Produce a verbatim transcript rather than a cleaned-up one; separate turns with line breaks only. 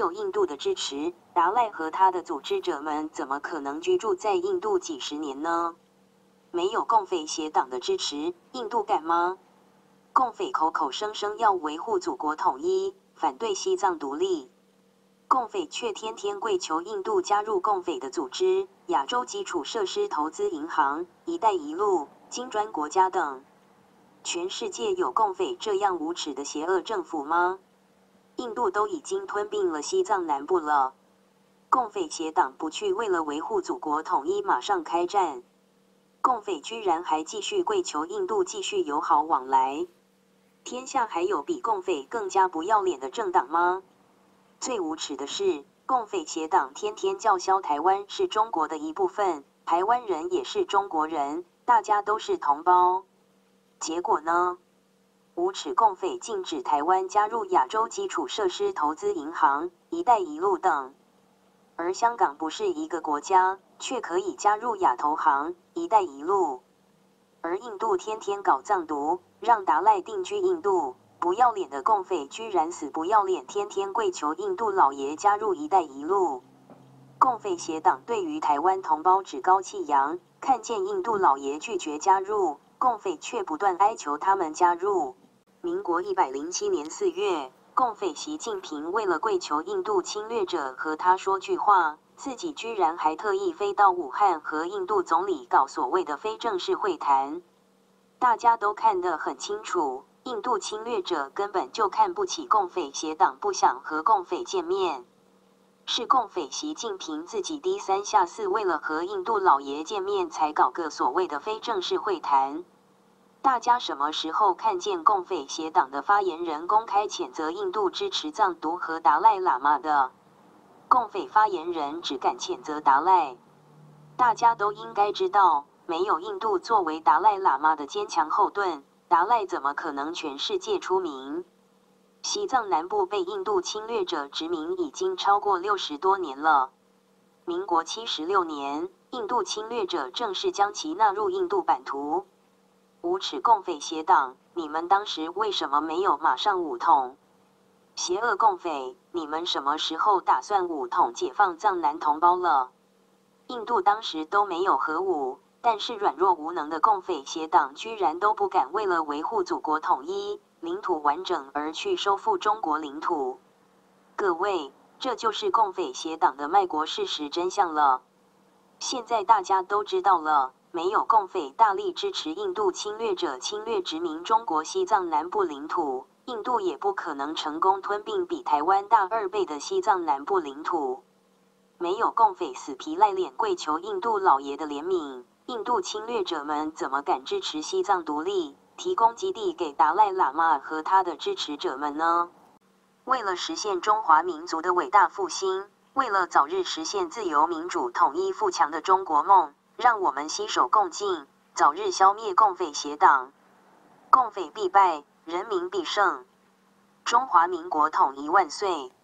有印度的支持，达赖和他的组织者们怎么可能居住在印度几十年呢？没有共匪协党的支持，印度敢吗？共匪口口声声要维护祖国统一，反对西藏独立，共匪却天天跪求印度加入共匪的组织，亚洲基础设施投资银行、一带一路、金砖国家等。全世界有共匪这样无耻的邪恶政府吗？印度都已经吞并了西藏南部了，共匪协党不去为了维护祖国统一马上开战，共匪居然还继续跪求印度继续友好往来。天下还有比共匪更加不要脸的政党吗？最无耻的是，共匪协党天天叫嚣台湾是中国的一部分，台湾人也是中国人，大家都是同胞。结果呢？无耻共匪禁止台湾加入亚洲基础设施投资银行、一带一路等，而香港不是一个国家，却可以加入亚投行、一带一路。而印度天天搞藏独，让达赖定居印度，不要脸的共匪居然死不要脸，天天跪求印度老爷加入一带一路。共匪协党对于台湾同胞趾高气扬，看见印度老爷拒绝加入，共匪却不断哀求他们加入。民国一百零七年四月，共匪习近平为了跪求印度侵略者和他说句话，自己居然还特意飞到武汉和印度总理搞所谓的非正式会谈。大家都看得很清楚，印度侵略者根本就看不起共匪协党，不想和共匪见面。是共匪习近平自己低三下四，为了和印度老爷见面才搞个所谓的非正式会谈。大家什么时候看见共匪协党的发言人公开谴责印度支持藏独和达赖喇嘛的？共匪发言人只敢谴责达赖。大家都应该知道，没有印度作为达赖喇嘛的坚强后盾，达赖怎么可能全世界出名？西藏南部被印度侵略者殖民已经超过六十多年了。民国七十六年，印度侵略者正式将其纳入印度版图。无耻共匪协党，你们当时为什么没有马上武统？邪恶共匪，你们什么时候打算武统解放藏南同胞了？印度当时都没有核武，但是软弱无能的共匪协党居然都不敢为了维护祖国统一、领土完整而去收复中国领土。各位，这就是共匪协党的卖国事实真相了。现在大家都知道了。没有共匪大力支持印度侵略者侵略殖民中国西藏南部领土，印度也不可能成功吞并比台湾大二倍的西藏南部领土。没有共匪死皮赖脸跪求印度老爷的怜悯，印度侵略者们怎么敢支持西藏独立，提供基地给达赖喇嘛和他的支持者们呢？为了实现中华民族的伟大复兴，为了早日实现自由民主统一富强的中国梦，让我们携手共进，早日消灭共匪协党。共匪必败，人民必胜。中华民国统一万岁！